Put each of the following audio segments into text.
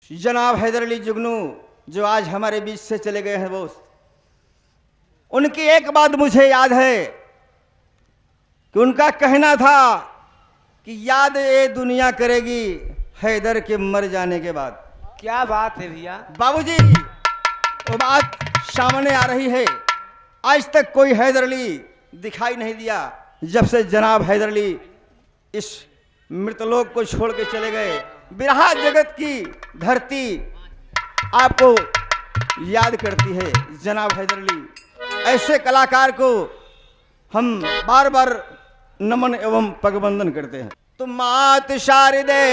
जनाब हैदर अली जुगनू जो आज हमारे बीच से चले गए हैं दोस्त, उनकी एक बात मुझे याद है कि उनका कहना था कि याद ये दुनिया करेगी हैदर के मर जाने के बाद। क्या बात है भैया। बाबूजी, वो बात सामने आ रही है। आज तक कोई हैदर अली दिखाई नहीं दिया जब से जनाब हैदर अली इस मृतलोक को छोड़ के चले गए। बिरहा जगत की धरती आपको याद करती है जनाब हैदर अली। ऐसे कलाकार को हम बार बार नमन एवं पगबंदन करते हैं। तो मात शारदे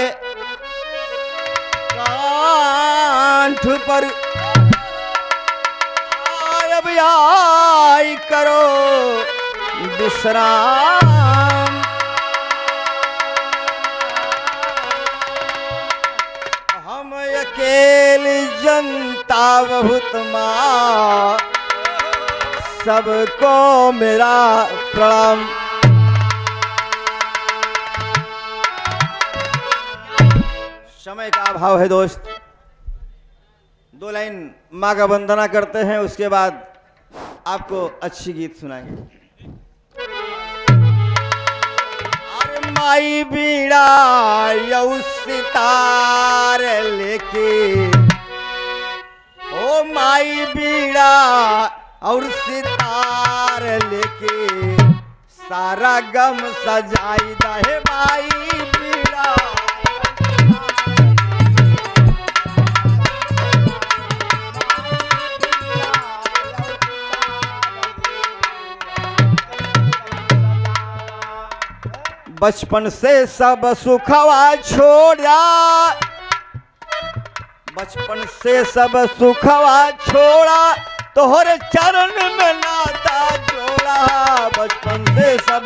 कांठ पर अब आई करो विश्राम, हम अकेली जनता बहुत माँ, सबको मेरा प्रणाम। समय का अभाव है दोस्त, दो लाइन माँ का वंदना करते हैं, उसके बाद आपको अच्छी गीत सुनाएंगे। अरे माई बीड़ा यौ सितार लेके, ओ माई बीड़ा और सितार लेके, सारा गम सजाई दे माई बीड़ा। बचपन से सब सुखवा छोड़ा, बचपन से सब सुखवा छोड़ा, तोहरे चरण में नाता जोड़ा। बचपन से सब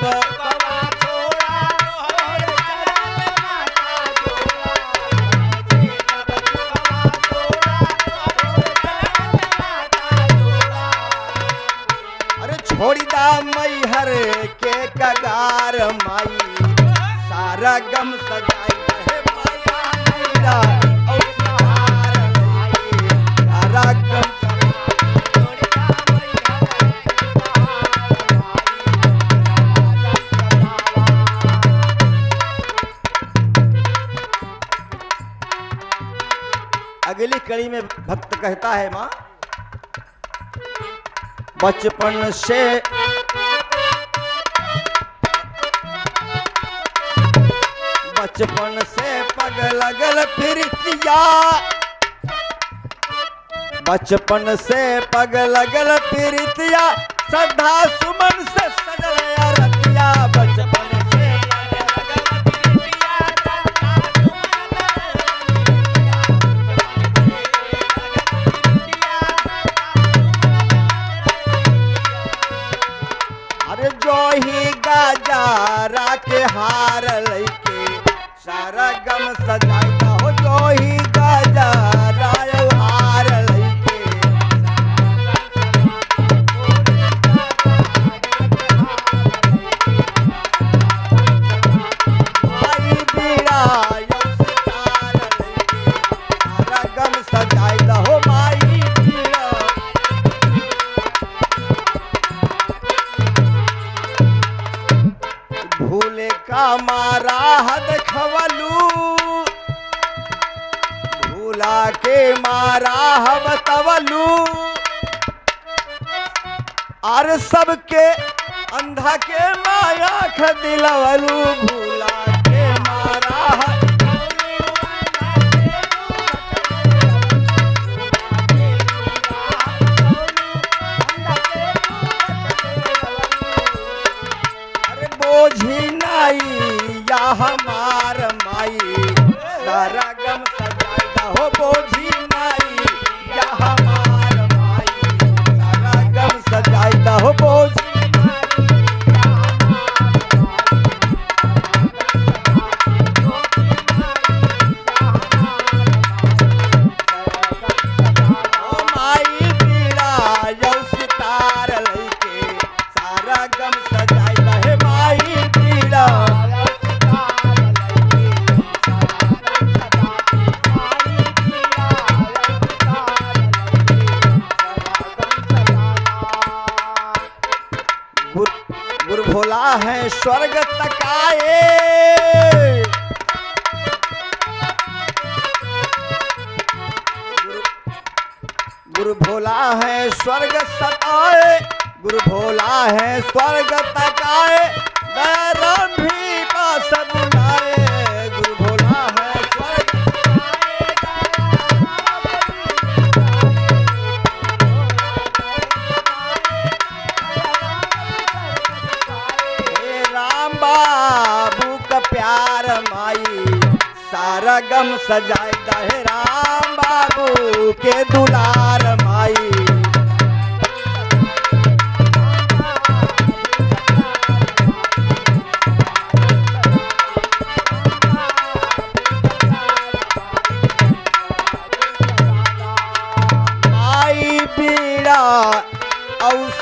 अरे छोड़ी दा मैहर के कगार माई, सारा गम सजाई है माया और सहार सारा गम अगली कड़ी में भक्त कहता है माँ, बचपन से बचपन से पग लगल प्रीतिया, बचपन से पग लगल प्रीतिया, श्रद्धा सुमन से सजल अरतिया। बचपन से अरे जो ही गाजारा के हार लैके, सारा गम सजाता हो। जो ही गाजारा हार लैके, माई बीड़ा यौ सितार लैके, सारा गम सजाता हो माई बीड़ा। भूले का मारा हद खवलू, भूला के मारा हम तवलू, और सबके अंधा के माया खदिलवलू। भूला के मारा बोझी नाई या हमार माई, सारा गम सजाता हो। बोझी नाई या हमार माई, सारा गम सजाता हो। बोझी नाई या हमार माई, भोला है स्वर्ग तकाए। गुरु भोला है स्वर्ग सताए, गुरु भोला है स्वर्ग तकाए, दयाराम भी पास बुलाए। गुरु भोला है स्वर्ग हे राम बाबू का प्यार माई सारा गम सजाए दे। राम बाबू के दुलार माई माई बीड़ा और